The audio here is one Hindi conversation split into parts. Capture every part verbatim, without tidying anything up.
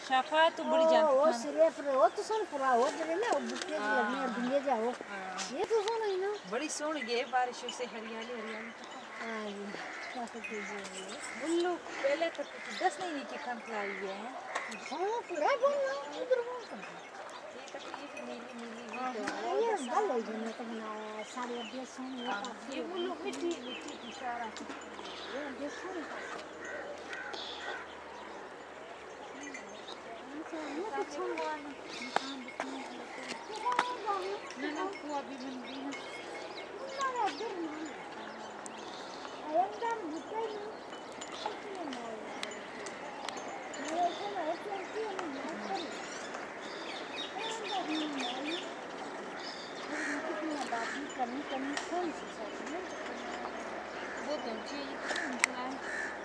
शाफा तो बड़ी जान वो सिरे पर वो तो सुन पूरा हो जरे ना बुट्टे लगने और दुनिया जाओ ये तो सुन है ना बड़ी सोहनी है बारिशों से हरियाली हरियाली हां क्या कीजिए बुल्लू पहले तक तो दस नहीं के कंट लाई है हां पूरा बोल उधर बोल ये तक ये भी नीली नीली हां ये गल है जो तो बनाया सारे अड्डे सुन ये ये बुल्लू मिट्टी मिट्टी की सारा ये अड्डे सुन करनी करनी सही से वो तो चाहिए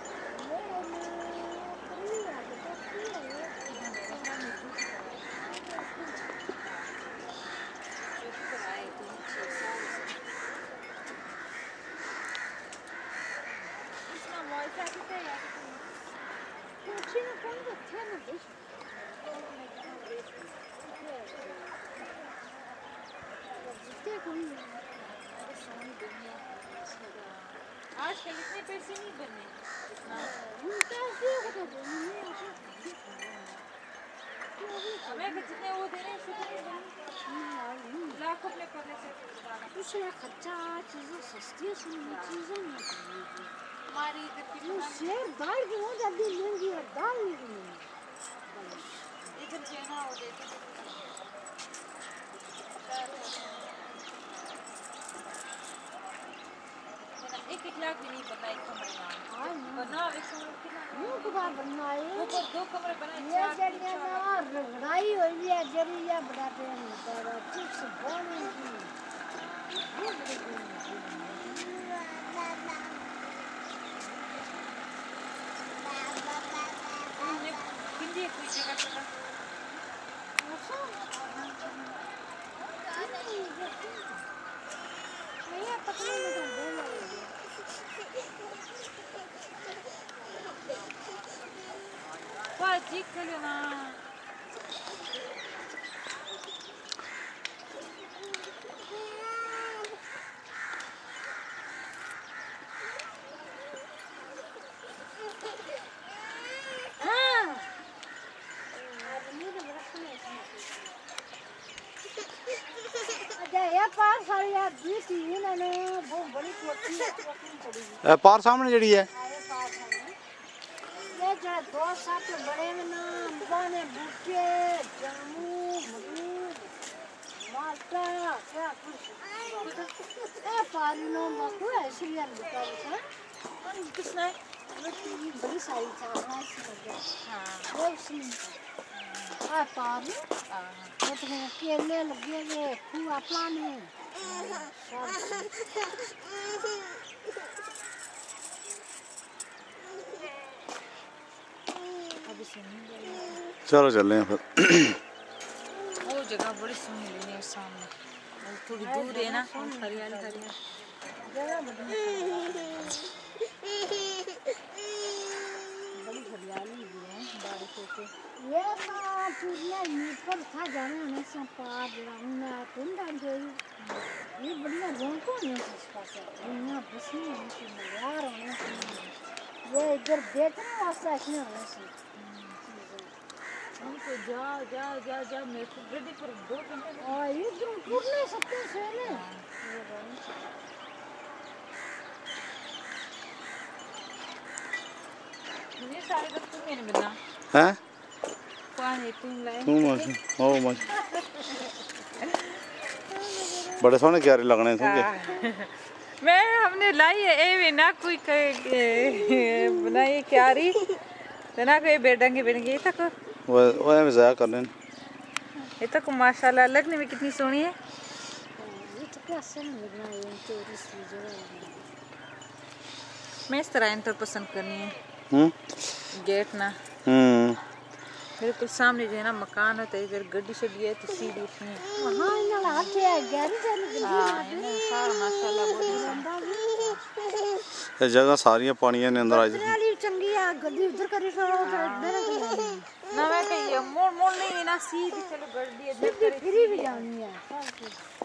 आजकल इतने पैसे नहीं बने हमें जितने वो दे रहे हैं लाखों में करने से दूसरा खर्चा चीजें सस्ती सुनी चीजें हमारी इधर की शेर दाल की हो जाती महंगी है दाल नहीं इधर जो है ना वो देते एक एक लाख भी नहीं बनना एक कमरे में बना एक कमरे कितना यूं कुदा बनना है ऊपर दो कमरे बनाए ये जड़ियां ना रगड़ाई हुई है जड़ियां बड़ा पे नहीं चिप्स बने की ये बड़ी किंदी कोई जगह चला ये पकड़ने में तो बोल रही है वाह जी चलो ना पार सामने जड़ी है ये जो दो सात बड़े में ना बने बूटे जामू मरूद माल्टा क्या कुछ ए पानी नो मको ऐसे ही अंदर का और किसने बड़ी सारी चावल है हां वो उसमें आ पानी वो तो केले लगे हुए फूल प्लान चलो चल रहे हैं फिर वो जगह बड़ी सुनी है सामने थोड़ी दूर है ना हरियाली हरियाली बड़ी हरियाली भी है बारिशों से ये ना चूड़ियां नीचे था जाने होने से पार ना कुंडा जोई ये बढ़िया रोको नहीं इस पास दुनिया बसनी है यार ये इधर देखने वास्ते इसने होने से हमको जाओ जाओ जाओ जाओ मेरे को गड्डी पर दो घंटे और इधर टूट नहीं सकते से ने ये सारे तो तुम मेरे बिना हैं पानी तुम लाए तुम मत ओ मत बड़े सोने क्यारे लगने सुन मैं हमने लाई है ए भी ना कोई बनाई क्यारी तो ना कोई बेडंगे बेडंगे तक वो वो मजाक कर लें ये तक माशाल्लाह लगने में कितनी सोहनी है ये तो क्या सन लगना है तेरी सी जगह मैं इस तरह इंटर पसंद करनी है हम्म गेट ना हम्म बिल्कुल सामने जो है ना मकान होता है इधर गड्डी शड्डी है तो सीढ़ी उसमें हां इना हाथ है गैरी चली हां सारा माशाल्लाह बहुत ये जगह सारी पानी ने अंदर आ जाती चंगी है गड्डी उधर करी सो मेरे ना मैं कहीं ना सीधी चलो गड्डी सीधी फिरी भी जानी है सब कुछ